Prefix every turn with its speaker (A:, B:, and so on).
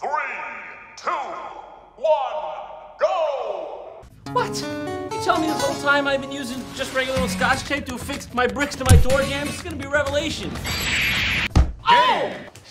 A: 3, 2, 1, go!
B: What? You tell me this whole time I've been using just regular old Scotch tape to affix my bricks to my door jambs? It's gonna be a revelation. Oh!